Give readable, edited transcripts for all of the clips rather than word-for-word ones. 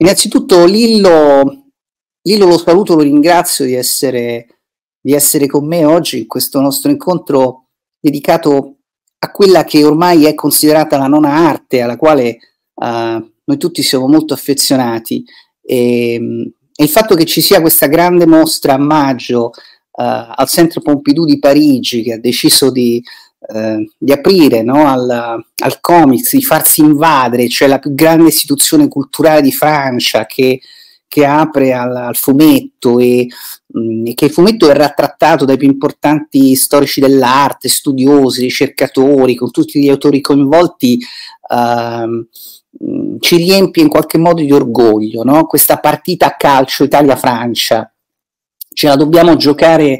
Innanzitutto Lillo lo saluto, lo ringrazio di essere con me oggi in questo nostro incontro dedicato a quella che ormai è considerata la nona arte, alla quale noi tutti siamo molto affezionati. E il fatto che ci sia questa grande mostra a maggio al Centre Pompidou di Parigi, che ha deciso di aprire, no, al comics, di farsi invadere, cioè la più grande istituzione culturale di Francia che apre al fumetto e che il fumetto verrà trattato dai più importanti storici dell'arte, studiosi, ricercatori, con tutti gli autori coinvolti, ci riempie in qualche modo di orgoglio, no? Questa partita a calcio Italia-Francia ce la dobbiamo giocare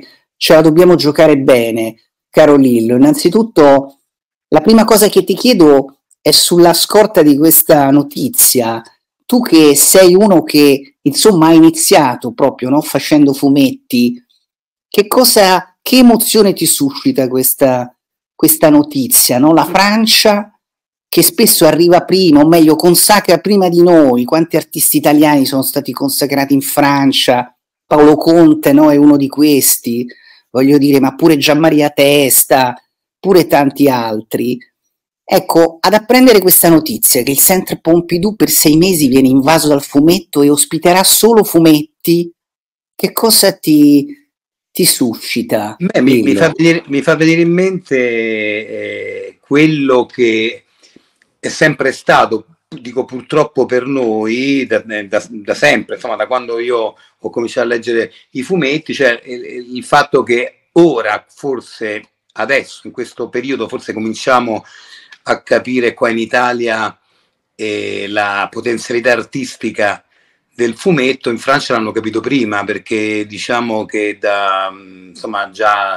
bene, caro Lillo. Innanzitutto, la prima cosa che ti chiedo è sulla scorta di questa notizia. Tu che sei uno che insomma ha iniziato proprio, no, facendo fumetti, che emozione ti suscita questa notizia, no? La Francia che spesso arriva prima, o meglio consacra prima di noi. Quanti artisti italiani sono stati consacrati in Francia? Paolo Conte, no, è uno di questi, voglio dire, ma pure Gianmaria Testa, pure tanti altri. Ecco, ad apprendere questa notizia che il Centre Pompidou per 6 mesi viene invaso dal fumetto e ospiterà solo fumetti, che cosa ti suscita? Beh, mi fa venire in mente quello che è sempre stato, dico purtroppo per noi, da sempre, insomma, da quando io ho cominciato a leggere i fumetti, cioè il fatto che ora, forse adesso, in questo periodo, forse cominciamo a capire qua in Italia la potenzialità artistica del fumetto. In Francia l'hanno capito prima, perché diciamo che insomma già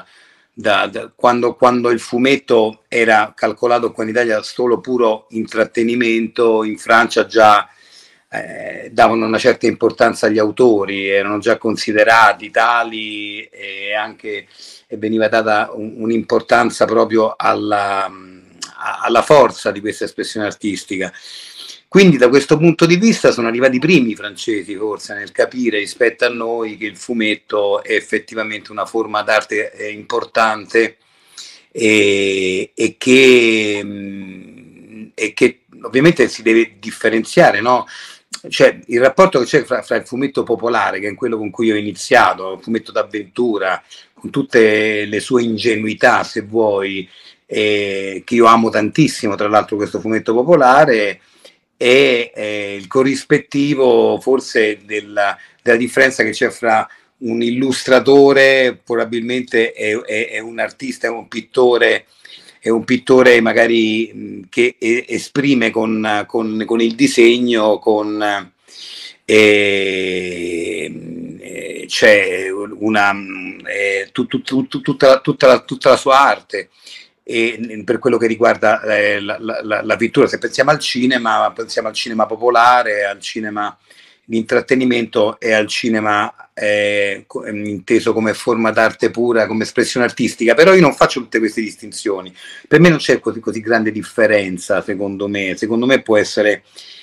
quando il fumetto era calcolato qua in Italia solo puro intrattenimento, in Francia già davano una certa importanza agli autori, erano già considerati tali e veniva data un'importanza proprio alla forza di questa espressione artistica. Quindi da questo punto di vista sono arrivati i primi francesi forse nel capire rispetto a noi che il fumetto è effettivamente una forma d'arte importante e che ovviamente si deve differenziare, no? Cioè il rapporto che c'è fra il fumetto popolare, che è quello con cui ho iniziato, il fumetto d'avventura, con tutte le sue ingenuità, se vuoi, che io amo tantissimo, tra l'altro questo fumetto popolare, e il corrispettivo forse della differenza che c'è fra un illustratore, probabilmente è un artista, è un pittore magari che esprime con il disegno, c'è tutta la sua arte. E per quello che riguarda la pittura, se pensiamo al cinema popolare, al cinema di intrattenimento e al cinema inteso come forma d'arte pura, come espressione artistica. Però io non faccio tutte queste distinzioni, per me non c'è così grande differenza, secondo me può essere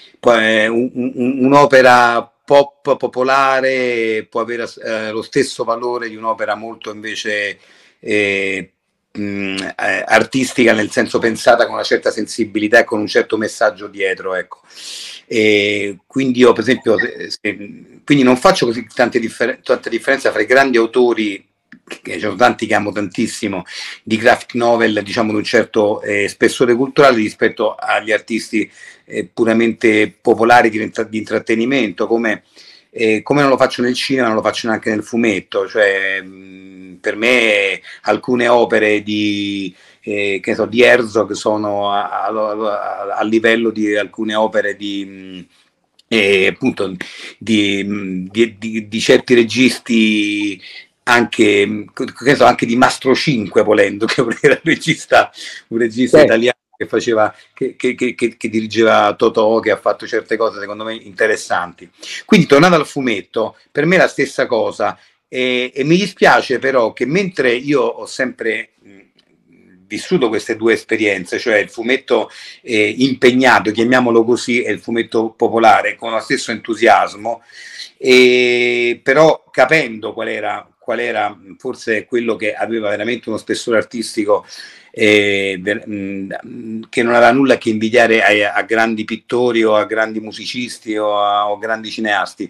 un'opera pop popolare, può avere lo stesso valore di un'opera molto invece artistica, nel senso pensata con una certa sensibilità e con un certo messaggio dietro, ecco. Quindi io per esempio quindi non faccio così tanta differenza fra i grandi autori, che ci sono tanti che amo tantissimo, di graphic novel, diciamo di un certo spessore culturale, rispetto agli artisti puramente popolari di intrattenimento, come non lo faccio nel cinema, non lo faccio neanche nel fumetto. Cioè per me alcune opere di Herzog sono a livello di alcune opere appunto di certi registi, anche di Mastro 5, volendo, che era un regista italiano che faceva, che dirigeva Totò, che ha fatto certe cose secondo me interessanti. Quindi tornando al fumetto, per me è la stessa cosa, e mi dispiace però che mentre io ho sempre vissuto queste due esperienze, cioè il fumetto impegnato, chiamiamolo così, e il fumetto popolare, con lo stesso entusiasmo, però capendo qual era forse quello che aveva veramente uno spessore artistico che non aveva nulla a che invidiare a grandi pittori o a grandi musicisti o grandi cineasti.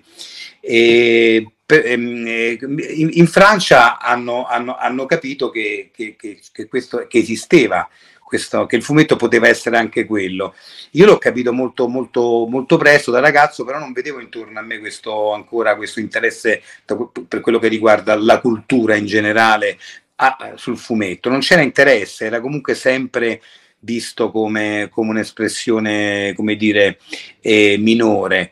In Francia hanno capito che esisteva questo, che il fumetto poteva essere anche quello. Io l'ho capito molto, molto, molto presto da ragazzo, però non vedevo intorno a me questo interesse per quello che riguarda la cultura in generale sul fumetto. Non c'era interesse, era comunque sempre visto come un'espressione, come dire, minore.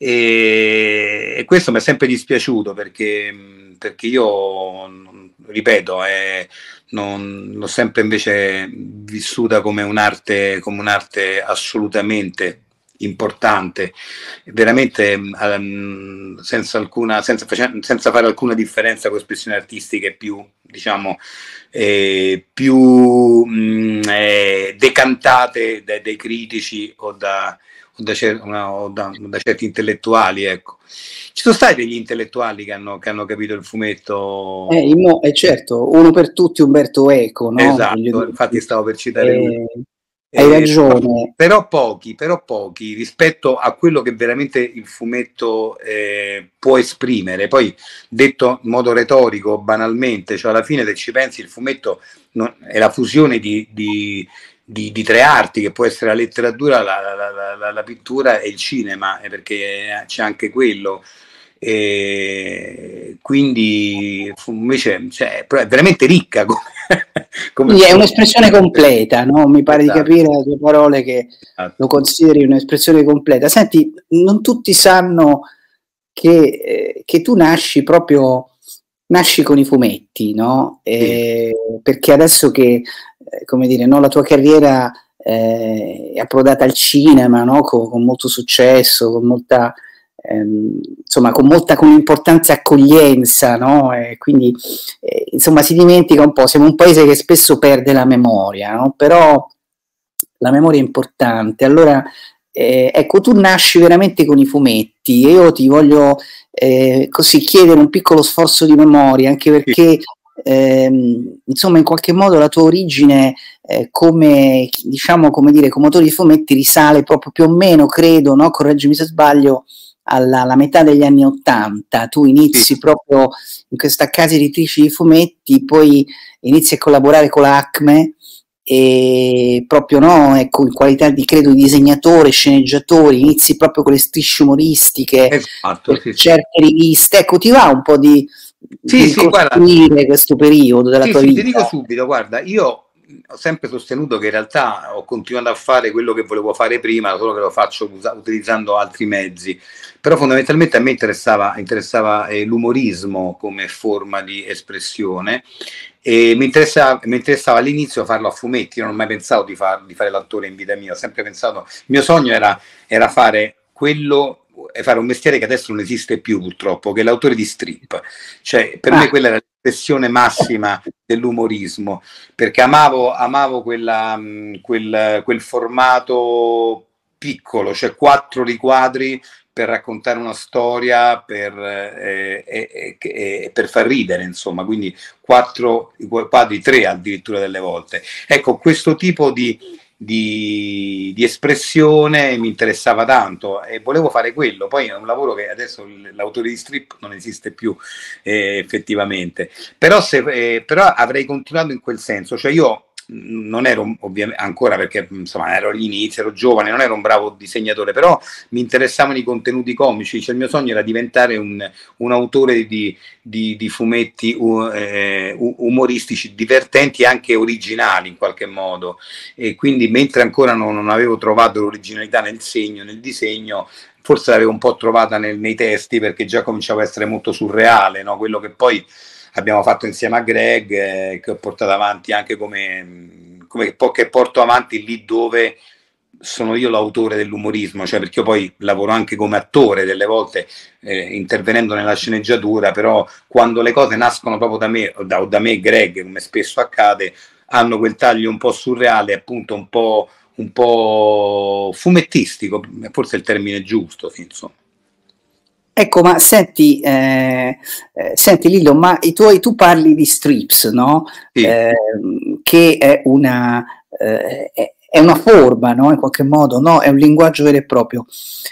E questo mi è sempre dispiaciuto perché io, ripeto, l'ho sempre invece vissuta come un'arte assolutamente importante, veramente senza fare alcuna differenza con espressioni artistiche più, diciamo, più decantate dai critici o da certi intellettuali, ecco. Ci sono stati degli intellettuali che hanno capito il fumetto. Certo, uno per tutti, Umberto Eco, no? Esatto, infatti stavo per citare lui. Hai ragione. Però pochi rispetto a quello che veramente il fumetto può esprimere. Poi, detto in modo retorico, banalmente, cioè alla fine, se ci pensi, il fumetto è la fusione di tre arti, che può essere la letteratura, la pittura e il cinema, perché c'è anche quello. Quindi invece, cioè, è veramente ricca quindi è un'espressione completa, no? Mi pare di capire dalle tue parole che lo consideri un'espressione completa. Senti, non tutti sanno che tu nasci con i fumetti, no? Perché adesso che, come dire, no, la tua carriera è approdata al cinema, no? Con molto successo, con molta insomma, con importanza e accoglienza, no? Quindi insomma si dimentica un po', siamo un paese che spesso perde la memoria, no? Però la memoria è importante. Allora ecco, tu nasci veramente con i fumetti e io ti voglio così chiedere un piccolo sforzo di memoria, anche perché insomma in qualche modo la tua origine come, diciamo, come dire, come autore di fumetti risale proprio più o meno, credo, no? Correggimi se sbaglio, alla metà degli anni '80. Tu inizi proprio in questa casa editrice di fumetti, poi inizi a collaborare con la Acme e proprio, no, ecco, in qualità di, credo, di disegnatore, sceneggiatore, inizi proprio con le strisce umoristiche, esatto, certe riviste. Ecco, ti va un po' di ricostruire questo periodo della tua vita? Ti dico subito, guarda, io ho sempre sostenuto che in realtà ho continuato a fare quello che volevo fare prima, solo che lo faccio utilizzando altri mezzi. Però fondamentalmente a me interessava l'umorismo come forma di espressione, e mi interessava all'inizio farlo a fumetti. Io non ho mai pensato di fare l'attore in vita mia, ho sempre pensato, il mio sogno era fare un mestiere che adesso non esiste più purtroppo, che è l'autore di strip. Cioè, per me quella era l'espressione massima dell'umorismo, perché amavo quel formato piccolo, cioè 4 riquadri per raccontare una storia, per far ridere, insomma, quindi 4 quadri, 3 addirittura delle volte. Ecco, questo tipo di espressione mi interessava tanto e volevo fare quello. Poi è un lavoro che adesso l'autore di strip non esiste più effettivamente, però avrei continuato in quel senso. Cioè io non ero ovviamente ancora, perché insomma ero all'inizio, ero giovane, non ero un bravo disegnatore, però mi interessavano i contenuti comici. Cioè il mio sogno era diventare un autore di fumetti umoristici, divertenti e anche originali in qualche modo. E quindi, mentre ancora non avevo trovato l'originalità nel disegno, forse l'avevo un po' trovata nei testi, perché già cominciava a essere molto surreale, no? Quello che poi abbiamo fatto insieme a Greg, che ho portato avanti anche che porto avanti lì dove sono io l'autore dell'umorismo, cioè perché io poi lavoro anche come attore delle volte, intervenendo nella sceneggiatura, però quando le cose nascono proprio da me o da me e Greg, come spesso accade, hanno quel taglio un po' surreale, appunto un po' fumettistico, forse è il termine giusto, sì, insomma. Ecco, ma senti Lillo, ma tu parli di strips, no? Sì. Che è una forma, no? In qualche modo, no? È un linguaggio vero e proprio.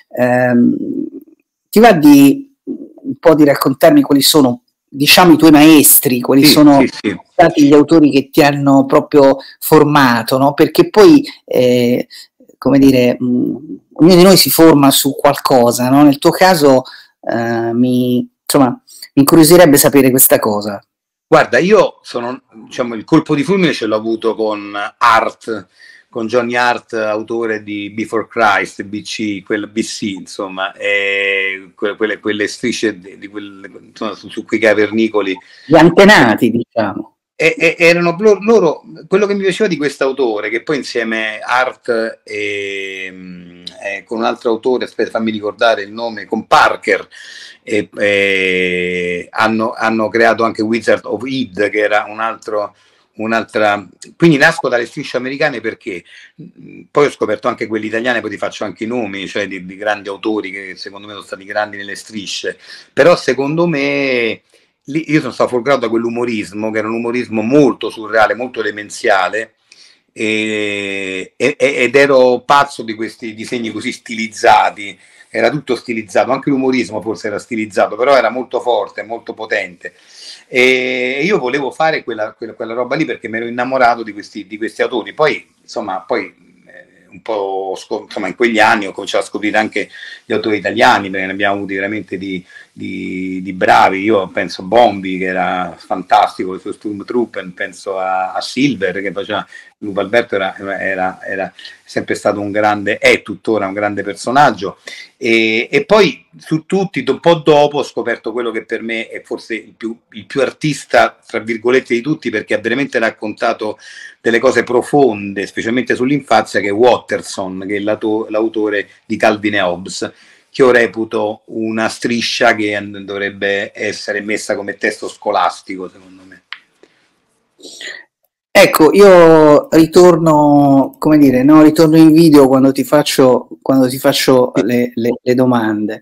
Ti va di un po' di raccontarmi quali sono, diciamo, i tuoi maestri, quali sono Sì. stati gli autori che ti hanno proprio formato, no? Perché poi, come dire, ognuno di noi si forma su qualcosa, no? Nel tuo caso mi incuriosirebbe sapere questa cosa. Guarda, io sono, diciamo, il colpo di fulmine ce l'ho avuto con Hart, con Johnny Hart, autore di Before Christ, BC, BC, insomma, quelle strisce insomma, su quei cavernicoli. Gli antenati, diciamo. Erano loro, quello che mi piaceva di quest'autore, che poi insieme Hart e con un altro autore, aspetta, fammi ricordare il nome, con Parker, hanno creato anche Wizard of Id, che era un'altra. Quindi nasco dalle strisce americane perché poi ho scoperto anche quelle italiane, poi ti faccio anche i nomi, cioè di grandi autori che secondo me sono stati grandi nelle strisce, però secondo me io sono stato folgorato da quell'umorismo, che era un umorismo molto surreale, molto demenziale, ed ero pazzo di questi disegni così stilizzati, era tutto stilizzato, anche l'umorismo forse era stilizzato, però era molto forte, molto potente. E io volevo fare quella roba lì perché mi ero innamorato di questi autori. Poi, insomma, un po' insomma, in quegli anni ho cominciato a scoprire anche gli autori italiani, perché ne abbiamo avuti veramente di bravi. Io penso a Bombi, che era fantastico, il suo Stormtrooper, penso a Silver, che faceva Lupo Alberto, era sempre stato un grande, è tuttora un grande personaggio. E poi su tutti, un po' dopo, ho scoperto quello che per me è forse il più artista, tra virgolette, di tutti, perché ha veramente raccontato delle cose profonde, specialmente sull'infanzia, che è Watterson, che è l'autore di Calvin e Hobbes, che io reputo una striscia che dovrebbe essere messa come testo scolastico, secondo me. Ecco, io ritorno, come dire, no? Ritorno in video quando ti faccio le domande.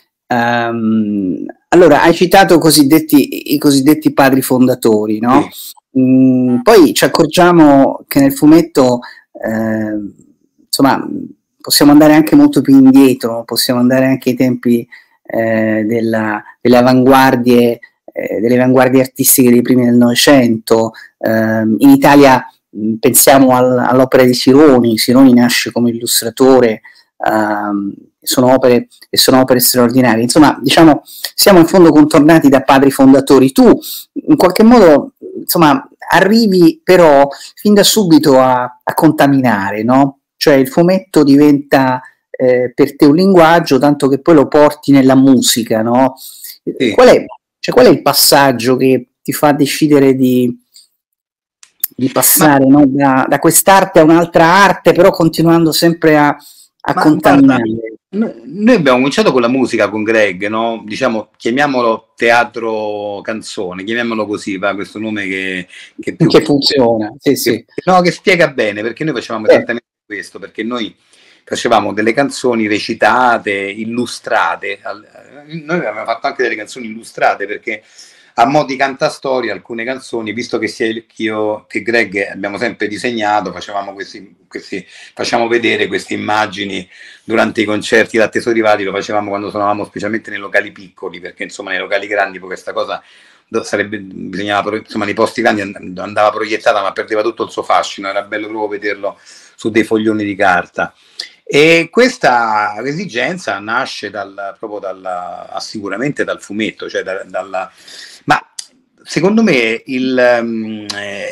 Allora, hai citato i cosiddetti padri fondatori, no? Poi ci accorgiamo che nel fumetto, insomma, possiamo andare anche molto più indietro, possiamo andare anche ai tempi delle avanguardie artistiche dei primi del Novecento. In Italia pensiamo all'opera di Sironi. Sironi nasce come illustratore, sono opere straordinarie. Insomma, diciamo, siamo in fondo contornati da padri fondatori. Tu, in qualche modo, insomma, arrivi però fin da subito a contaminare, no? Cioè il fumetto diventa per te un linguaggio, tanto che poi lo porti nella musica, no? Sì. Qual è il passaggio che ti fa decidere di passare, no? da quest'arte a un'altra arte, però continuando sempre a contaminare? Noi abbiamo cominciato con la musica con Greg, no? Diciamo, chiamiamolo teatro canzone, chiamiamolo così, va, questo nome che funziona, sì. No, che spiega bene, perché noi facevamo esattamente questo, perché noi facevamo delle canzoni recitate, illustrate. Noi avevamo fatto anche delle canzoni illustrate, perché a mo' di cantastorie alcune canzoni, visto che sia io che Greg abbiamo sempre disegnato, facciamo vedere queste immagini durante i concerti da Tesori Vari, lo facevamo quando suonavamo specialmente nei locali piccoli, perché insomma nei locali grandi poi questa cosa bisognava, insomma, nei posti grandi andava proiettata, ma perdeva tutto il suo fascino, era bello proprio vederlo su dei foglioni di carta. E questa esigenza nasce sicuramente dal fumetto, cioè ma secondo me il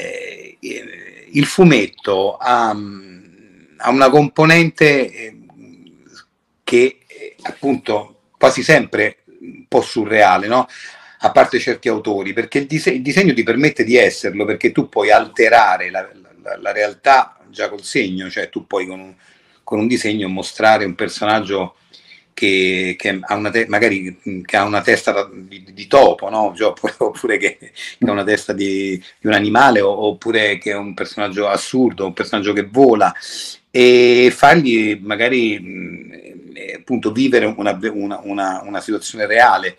fumetto ha una componente che appunto quasi sempre un po' surreale, no? A parte certi autori, perché il disegno ti permette di esserlo, perché tu puoi alterare la realtà già col segno, cioè tu puoi con un disegno mostrare un personaggio ha magari che ha una testa di topo, no? Cioè, oppure che ha una testa di un animale, oppure che è un personaggio assurdo, un personaggio che vola, e fargli magari appunto vivere una situazione reale.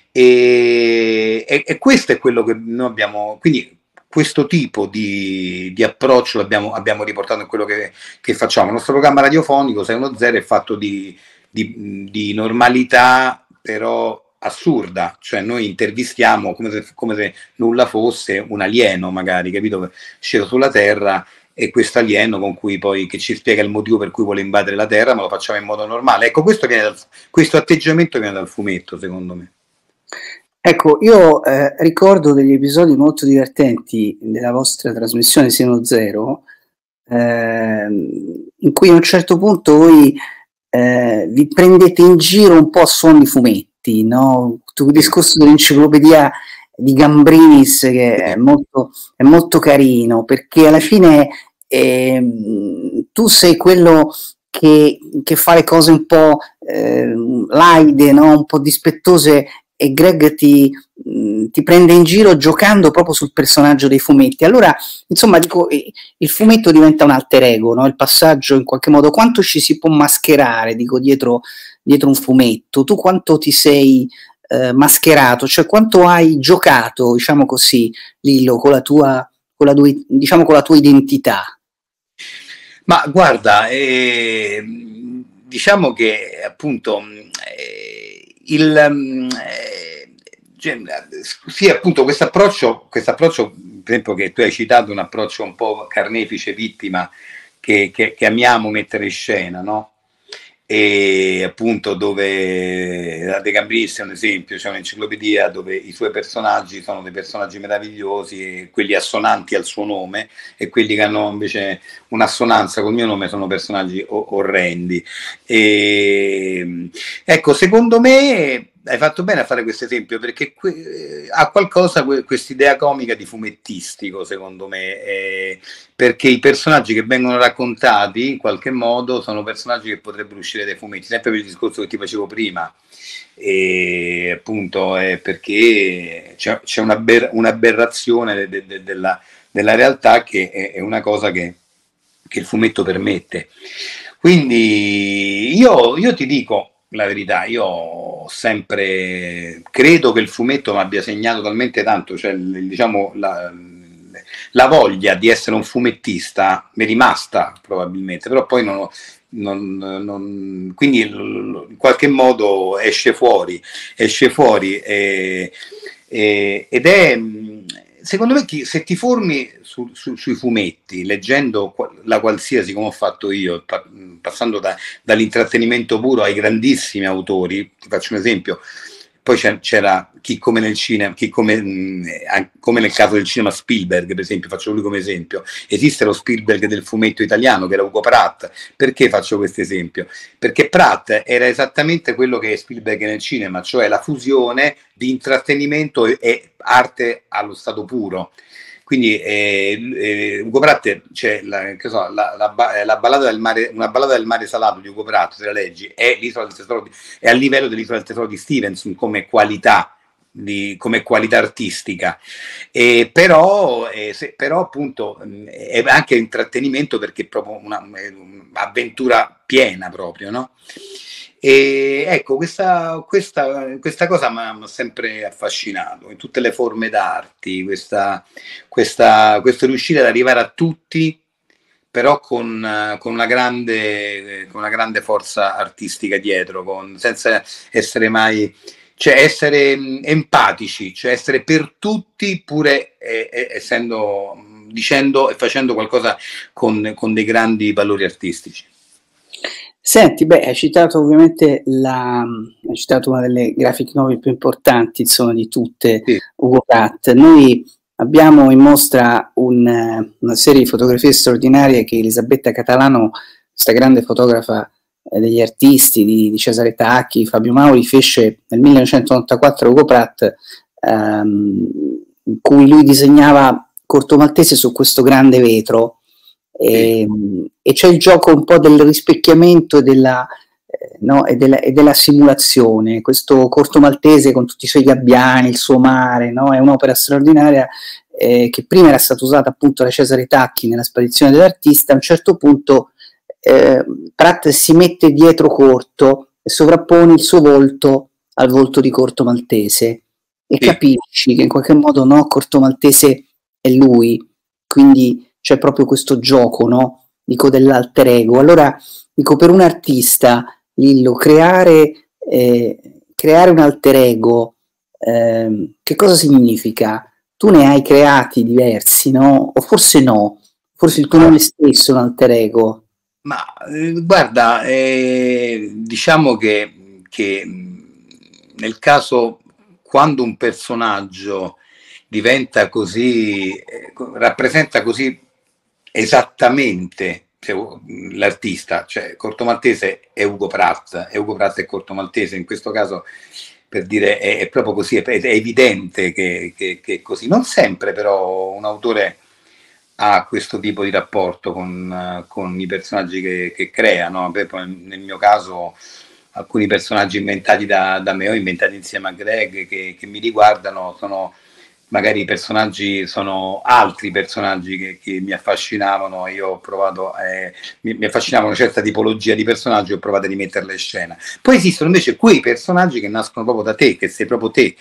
E questo è quello che noi abbiamo, quindi questo tipo di approccio abbiamo riportato in quello che facciamo. Il nostro programma radiofonico 610 è fatto di normalità però assurda, cioè noi intervistiamo come se nulla fosse un alieno magari, capito? Sceso sulla Terra, e questo alieno con cui poi che ci spiega il motivo per cui vuole invadere la Terra, ma lo facciamo in modo normale. Ecco, questo atteggiamento viene dal fumetto, secondo me. Ecco, io ricordo degli episodi molto divertenti della vostra trasmissione Seno Zero, in cui a un certo punto voi vi prendete in giro un po' a suon di fumetti, no? Il discorso dell'enciclopedia di Gambrinis, che è molto carino, perché alla fine tu sei quello che fa le cose un po' laide, no? Un po' dispettose, e Greg ti prende in giro giocando proprio sul personaggio dei fumetti. Allora, insomma, dico, il fumetto diventa un alter ego, no? Il passaggio, in qualche modo, quanto ci si può mascherare, dico, dietro un fumetto? Tu quanto ti sei mascherato, cioè quanto hai giocato, diciamo così, Lillo, con la tua identità? Ma guarda, diciamo che appunto sì, appunto questo approccio, per esempio, che tu hai citato, un approccio un po' carnefice vittima che amiamo mettere in scena, no? E appunto dove De Gambrinis è un esempio, c'è un'enciclopedia dove i suoi personaggi sono dei personaggi meravigliosi, quelli assonanti al suo nome, e quelli che hanno invece un'assonanza col mio nome sono personaggi orrendi. Ecco, secondo me hai fatto bene a fare questo esempio, perché ha qualcosa quest'idea comica di fumettistico, secondo me, perché i personaggi che vengono raccontati in qualche modo sono personaggi che potrebbero uscire dai fumetti, sempre per il discorso che ti facevo prima, e appunto è perché c'è un'aberrazione della realtà, che è una cosa che il fumetto permette. Quindi io ti dico la verità, io sempre credo che il fumetto mi abbia segnato talmente tanto, cioè diciamo la voglia di essere un fumettista mi è rimasta probabilmente, però poi quindi in qualche modo esce fuori ed è, secondo me, se ti formi sui fumetti, leggendo la qualsiasi, come ho fatto io, passando dall'intrattenimento puro ai grandissimi autori, ti faccio un esempio. Poi c'era chi come nel cinema, come nel caso del cinema Spielberg, per esempio, faccio lui come esempio. Esiste lo Spielberg del fumetto italiano, che era Ugo Pratt. Perché faccio questo esempio? Perché Pratt era esattamente quello che è Spielberg nel cinema, cioè la fusione di intrattenimento e arte allo stato puro. Quindi Ugo Pratt, c'è la ballata del mare, una ballata del mare salato di Ugo Pratt, se la leggi, è l'Isola del Tesoro, è a livello dell'Isola del Tesoro di Stevenson come qualità artistica, però appunto è anche intrattenimento, perché è proprio un'avventura piena proprio, no? E ecco, questa cosa mi ha sempre affascinato in tutte le forme d'arte, questo riuscire ad arrivare a tutti, però con una grande forza artistica dietro, senza essere mai, cioè essere empatici, cioè essere per tutti, pure dicendo e facendo qualcosa con dei grandi valori artistici. Senti, hai citato ovviamente hai citato una delle graphic novel più importanti, insomma, di tutte, sì. Ugo Pratt. Noi abbiamo in mostra una serie di fotografie straordinarie che Elisabetta Catalano, questa grande fotografa degli artisti di Cesare Tacchi, Fabio Mauri, fece nel 1994 Ugo Pratt, in cui lui disegnava Corto Maltese su questo grande vetro. E c'è il gioco un po' del rispecchiamento e no? E della simulazione. Questo corto maltese con tutti i suoi gabbiani, il suo mare, no? È un'opera straordinaria che prima era stata usata appunto da Cesare Tacchi nella spedizione dell'artista. A un certo punto Pratt si mette dietro Corto e sovrappone il suo volto al volto di Corto Maltese e capisci che in qualche modo, no, Corto Maltese è lui, quindi c'è proprio questo gioco, no? Dico, dell'alter ego. Allora dico, per un artista, Lillo, creare un alter ego, che cosa significa? Tu ne hai creati diversi, no? O forse no, forse il tuo nome stesso è un alter ego. Ma guarda, diciamo che nel caso, quando un personaggio diventa così, rappresenta così esattamente l'artista, cioè Corto Maltese è Ugo Pratt è Corto Maltese, in questo caso, per dire, è proprio così, è evidente che è così. Non sempre però un autore ha questo tipo di rapporto con i personaggi che crea, no? Nel mio caso alcuni personaggi inventati da me o inventati insieme a Greg che mi riguardano sono magari personaggi, sono altri personaggi che mi affascinavano. Io ho provato, mi affascinava una certa tipologia di personaggi, ho provato a rimetterla in scena. Poi esistono invece quei personaggi che nascono proprio da te, che sei proprio te,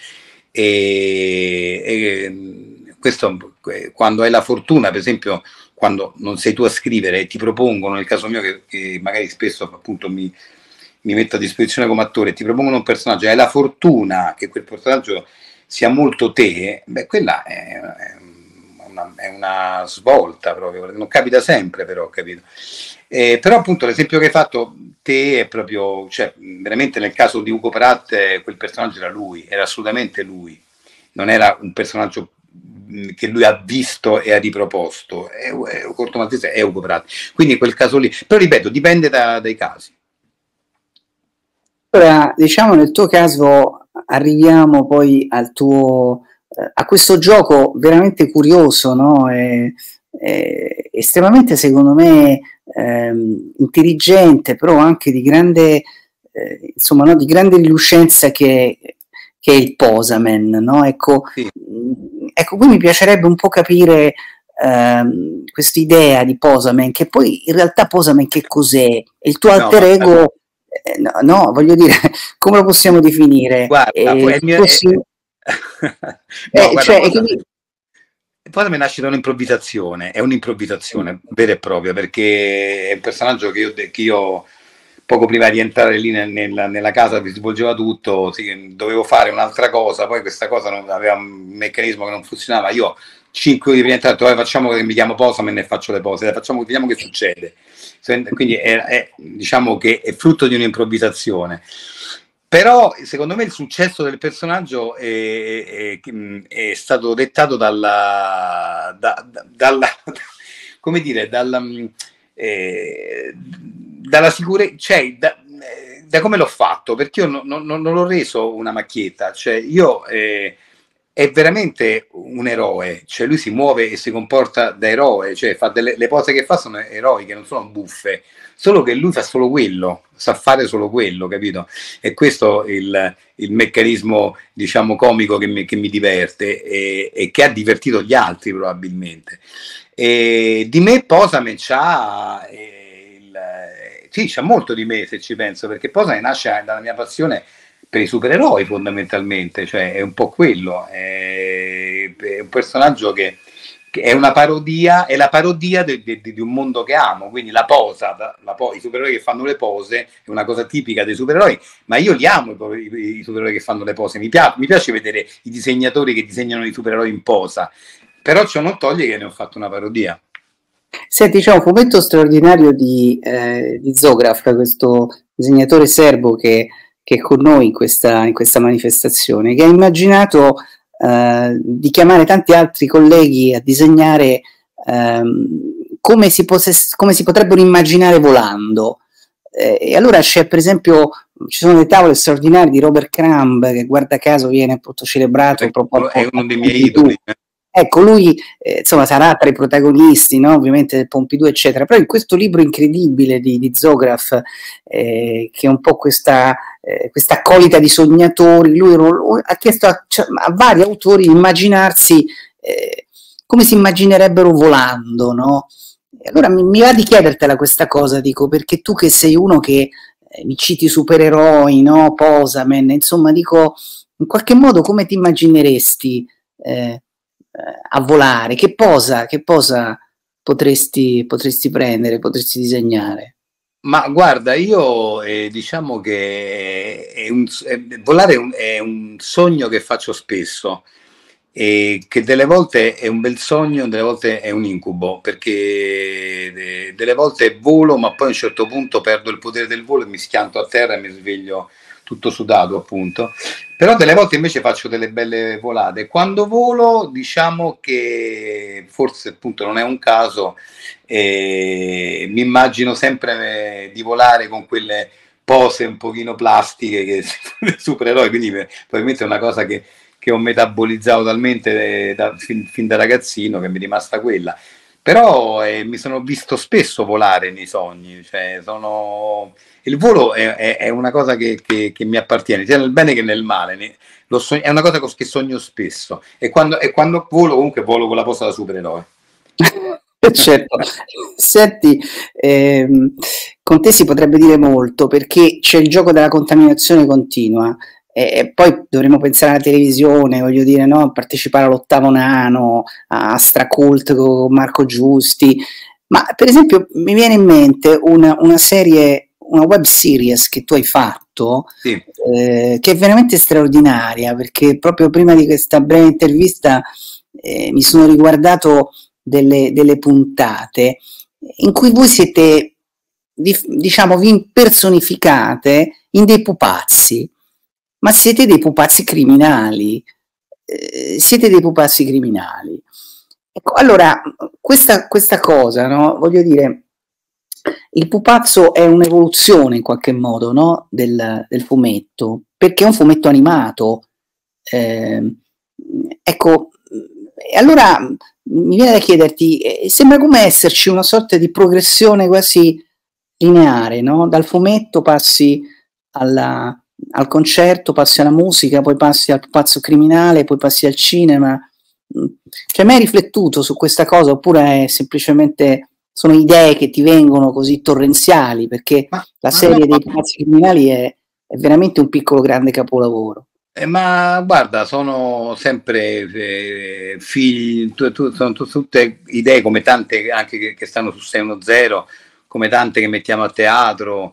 e questo, quando hai la fortuna, per esempio quando non sei tu a scrivere e ti propongono, nel caso mio che magari spesso appunto mi metto a disposizione come attore, ti propongono un personaggio, hai la fortuna che quel personaggio sia molto te, beh, quella è una svolta proprio, non capita sempre però, capito? Però appunto l'esempio che hai fatto te è proprio, cioè veramente nel caso di Ugo Pratt quel personaggio era lui, era assolutamente lui, non era un personaggio che lui ha visto e ha riproposto. Corto Maltese è Ugo Pratt, quindi in quel caso lì, però ripeto, dipende dai casi. Allora, diciamo nel tuo caso arriviamo poi al tuo, a questo gioco veramente curioso, no? Estremamente, secondo me, intelligente, però anche di grande, insomma, no? Di grande riluscenza che è il Posamen, no? Ecco, sì. Ecco, qui mi piacerebbe un po' capire questa idea di Posamen, che poi in realtà Posamen che cos'è? Il tuo alter ego... No, voglio dire, come lo possiamo definire? Guarda, Posamen nasce da un'improvvisazione, è un'improvvisazione vera e propria, perché è un personaggio che io poco prima di entrare lì nella casa dove si svolgeva tutto, dovevo fare un'altra cosa, poi questa cosa non aveva un meccanismo che non funzionava, io 5 ore prima di entrare facciamo che mi chiamo Posamen e faccio le pose, vediamo che succede. Quindi diciamo che è frutto di un'improvvisazione. Però secondo me il successo del personaggio è stato dettato dalla come dire, dalla sicurezza, cioè da come l'ho fatto, perché io non l'ho reso una macchietta, cioè io è veramente un eroe, cioè lui si muove e si comporta da eroe, cioè fa le pose che fa sono eroiche, non sono buffe, solo che lui fa solo quello, sa fare solo quello, capito? E questo il meccanismo, diciamo, comico che mi diverte e che ha divertito gli altri probabilmente. E di me Posamen c'ha sì, c'ha molto di me se ci penso, perché Posamen nasce dalla mia passione per i supereroi fondamentalmente, cioè è un po' quello, è un personaggio che è una parodia, è la parodia di un mondo che amo, quindi la posa, i supereroi che fanno le pose è una cosa tipica dei supereroi, ma io li amo i supereroi che fanno le pose, mi piace vedere i disegnatori che disegnano i supereroi in posa, però ciò non toglie che ne ho fatto una parodia. Senti, c'è un fumetto straordinario di Zograff, questo disegnatore serbo che è con noi in questa manifestazione, che ha immaginato di chiamare tanti altri colleghi a disegnare come si potrebbero immaginare volando. E allora c'è, per esempio, ci sono le tavole straordinarie di Robert Crumb, che guarda caso viene appunto celebrato proprio è uno dei miei idoli. ecco, lui insomma sarà tra i protagonisti, no? Ovviamente del Pompidou, eccetera, però in questo libro incredibile di Zograff, che è un po' questa accolita di sognatori, lui ha chiesto a vari autori di immaginarsi come si immaginerebbero volando, no? E allora mi va di chiedertela questa cosa, dico, perché tu che sei uno che mi citi supereroi, no? Posamen, insomma, dico, in qualche modo come ti immagineresti a volare? Che posa potresti prendere, potresti disegnare? Ma guarda, io diciamo che volare è un sogno che faccio spesso e che delle volte è un bel sogno, delle volte è un incubo, perché delle volte volo, ma poi a un certo punto perdo il potere del volo e mi schianto a terra e mi sveglio tutto sudato, appunto. Però delle volte invece faccio delle belle volate. Quando volo, diciamo che forse appunto non è un caso, mi immagino sempre di volare con quelle pose un pochino plastiche che supereroi, quindi probabilmente è una cosa che ho metabolizzato talmente fin da ragazzino che mi è rimasta quella. Però mi sono visto spesso volare nei sogni, cioè il volo è una cosa che mi appartiene, sia nel bene che nel male. È una cosa che sogno spesso e quando volo, comunque volo con la posa da supereroe. Certo. Senti, con te si potrebbe dire molto perché c'è il gioco della contaminazione continua. E poi dovremmo pensare alla televisione, voglio dire, no? A partecipare all'Ottavo Nano, a Stracult con Marco Giusti. Ma per esempio mi viene in mente una serie, una web series che tu hai fatto, sì, che è veramente straordinaria, perché proprio prima di questa breve intervista mi sono riguardato delle puntate in cui voi siete, diciamo, vi impersonificate in dei pupazzi. Ma siete dei pupazzi criminali, siete dei pupazzi criminali. Ecco, allora, questa cosa, no? Voglio dire, il pupazzo è un'evoluzione in qualche modo, no? del fumetto, perché è un fumetto animato. Ecco, e allora mi viene da chiederti, sembra come esserci una sorta di progressione quasi lineare, no? Dal fumetto passi al concerto, passi alla musica, poi passi al pupazzo criminale, poi passi al cinema. Cioè, mai riflettuto su questa cosa oppure è semplicemente sono idee che ti vengono così torrenziali? Perché la serie dei pupazzi criminali è veramente un piccolo grande capolavoro. Ma guarda, sono sempre figli, sono tutte idee come tante anche che stanno su 610, come tante che mettiamo a teatro,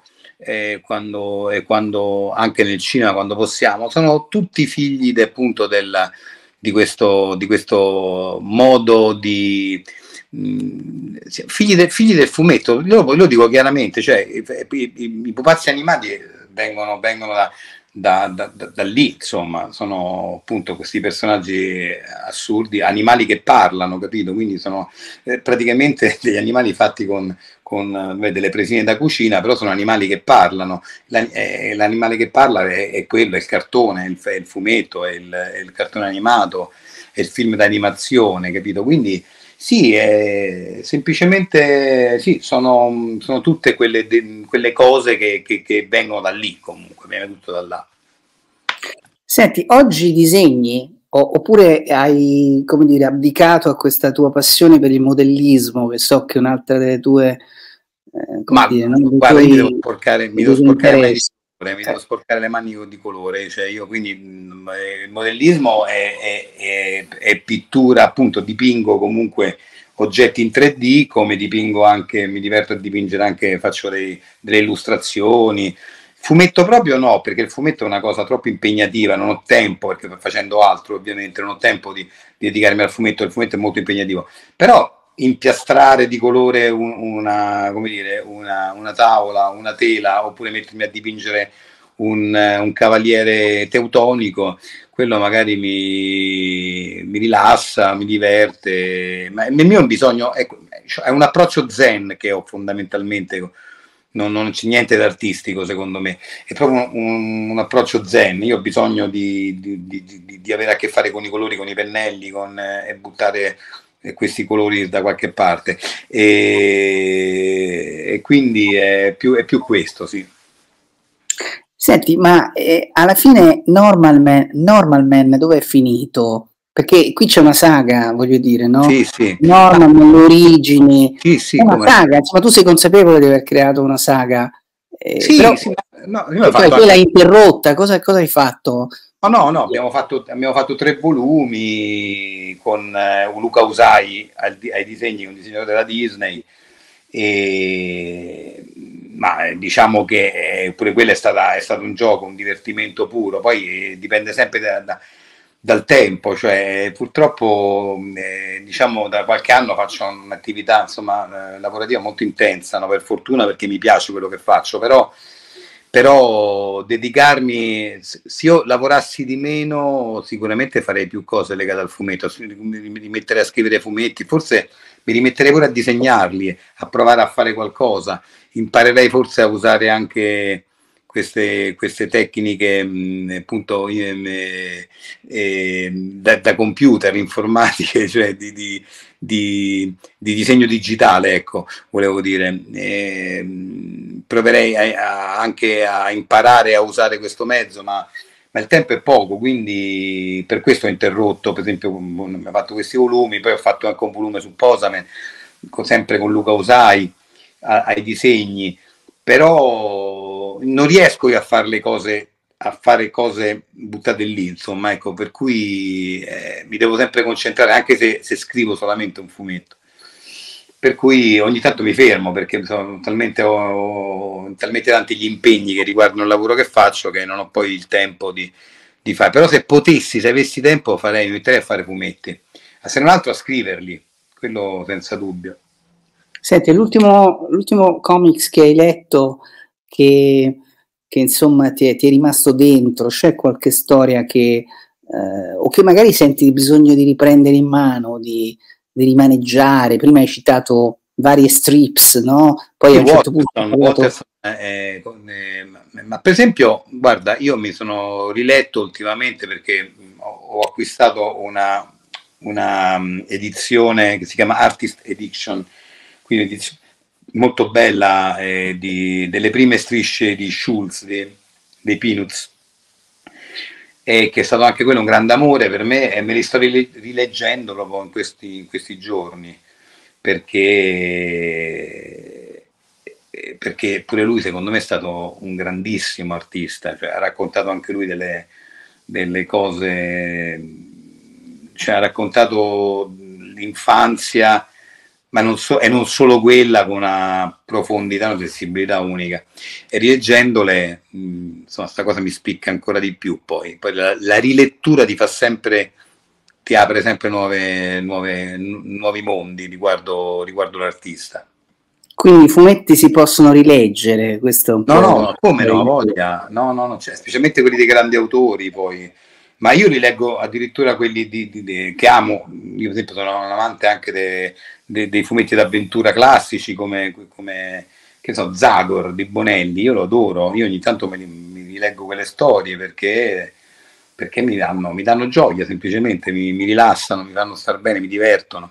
quando anche nel cinema quando possiamo, sono tutti figli appunto di questo modo di figli del fumetto. Lo dico chiaramente, cioè i pupazzi animati vengono da lì, insomma, sono appunto questi personaggi assurdi, animali che parlano, capito? Quindi sono praticamente degli animali fatti con delle presine da cucina, però sono animali che parlano. L'animale che parla è quello, è il cartone, è il fumetto, è il cartone animato, è il film d'animazione, capito? Quindi sì, semplicemente sì, sono tutte quelle cose che vengono da lì, comunque, viene tutto da là. Senti, oggi disegni oppure hai, come dire, abdicato a questa tua passione per il modellismo, che so che è un'altra delle tue, ma dire, no? Guarda, io mi devo sporcare le mani di colore, cioè io quindi il modellismo è pittura, appunto dipingo comunque oggetti in 3D, come dipingo anche, mi diverto a dipingere anche, faccio delle illustrazioni. Fumetto proprio no, perché il fumetto è una cosa troppo impegnativa, non ho tempo, perché facendo altro ovviamente non ho tempo di dedicarmi al fumetto, il fumetto è molto impegnativo, però impiastrare di colore una tavola, una tela, oppure mettermi a dipingere un cavaliere teutonico, quello magari mi rilassa, mi diverte, ma nel mio bisogno è un approccio zen che ho fondamentalmente non c'è niente d'artistico secondo me, è proprio un approccio zen. Io ho bisogno di avere a che fare con i colori, con i pennelli, e buttare questi colori da qualche parte, e quindi è più questo, sì. Senti, ma alla fine Normal Man dove è finito? Perché qui c'è una saga, voglio dire, no? Sì, sì. Normal Man, le origini, Sì, è una saga, insomma, tu sei consapevole di aver creato una saga, sì, però sì, no, poi l'hai interrotta, cosa hai fatto? No, abbiamo fatto 3 volumi con Luca Usai ai disegni, un disegnatore della Disney, ma diciamo che pure quello è stato un gioco, un divertimento puro. Poi dipende sempre dal tempo, cioè purtroppo diciamo da qualche anno faccio un'attività, insomma, lavorativa molto intensa, no? Per fortuna, perché mi piace quello che faccio, però dedicarmi, se io lavorassi di meno sicuramente farei più cose legate al fumetto, mi rimetterei a scrivere fumetti, forse mi rimetterei pure a disegnarli, a provare a fare qualcosa, imparerei forse a usare anche queste tecniche appunto da computer, informatiche, cioè di disegno digitale, ecco, volevo dire. Proverei anche a imparare a usare questo mezzo, ma il tempo è poco, quindi per questo ho interrotto. Per esempio, ho fatto questi volumi, poi ho fatto anche un volume su Posamen, sempre con Luca Usai, ai disegni, però non riesco io a fare cose buttate lì, insomma, ecco, per cui mi devo sempre concentrare, anche se scrivo solamente un fumetto. Per cui ogni tanto mi fermo, perché ho talmente tanti gli impegni che riguardano il lavoro che faccio, che non ho poi il tempo di fare. Però se potessi, se avessi tempo, mi metterei a fare fumetti, se non altro a scriverli, quello senza dubbio. Senti, l'ultimo comics che hai letto che insomma ti è rimasto dentro, c'è qualche storia o che magari senti il bisogno di riprendere in mano, di rimaneggiare? Prima hai citato varie strips, no? Poi a un certo punto Watterson, ma per esempio, guarda, io mi sono riletto ultimamente, perché ho acquistato una edizione che si chiama Artist Edition, quindi molto bella, delle prime strisce di Schulz, dei Peanuts, e che è stato anche quello un grande amore per me, e me li sto rileggendo proprio in questi giorni, perché pure lui secondo me è stato un grandissimo artista, cioè, ha raccontato anche lui delle cose, cioè, ha raccontato l'infanzia, ma non solo quella, con una profondità, una sensibilità unica, e rileggendole, insomma, sta cosa mi spicca ancora di più. Poi la rilettura ti apre sempre nuovi mondi riguardo l'artista. Quindi i fumetti si possono rileggere, questo è un po'... No, come no, voglia, no, cioè, specialmente quelli dei grandi autori, poi. Ma io li leggo addirittura quelli che amo. Io per esempio sono un amante anche dei fumetti d'avventura classici, come che so, Zagor di Bonelli, io lo adoro. Io ogni tanto mi rileggo quelle storie, perché mi danno gioia, semplicemente mi rilassano, mi fanno star bene, mi divertono.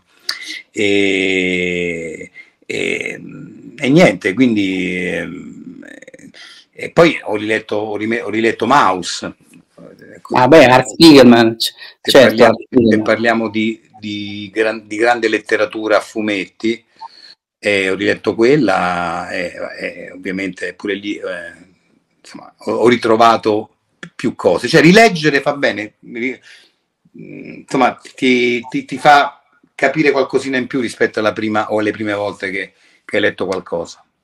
E niente, quindi e poi ho riletto Maus. Ah beh, Art Spiegelman, certo. Se parliamo di grande letteratura a fumetti, ho riletto quella, ovviamente pure lì insomma, ho ritrovato più cose. Cioè, rileggere fa bene, insomma, ti fa capire qualcosina in più rispetto alla prima o alle prime volte che hai letto qualcosa.